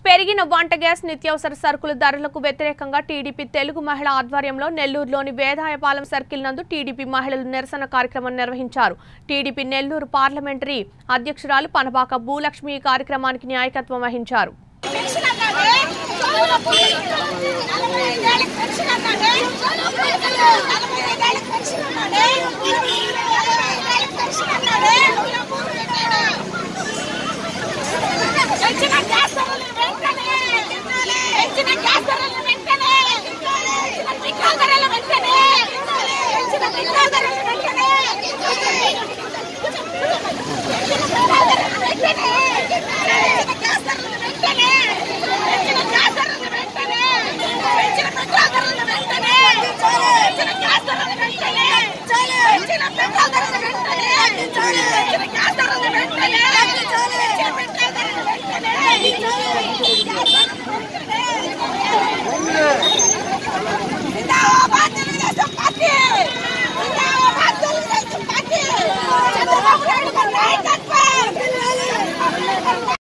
పెరిగిన వంట గ్యాస్ నిత్యావసర సరుకుల ధరలకు వ్యతిరేకంగా టీడీపీ తెలుగు మహిళా ఆధ్వర్యంలో నెల్లూరులోని వేదాయపాలెం సర్కిల్ నందు టీడీపీ మహిళలు నిరసన కార్యక్రమం నిర్వహించారు. టీడీపీ నెల్లూరు పార్లమెంటరీ అధ్యక్షురాలు పనబాక భూలక్ష్మి ఈ కార్యక్రమానికి నాయకత్వం వహించారు.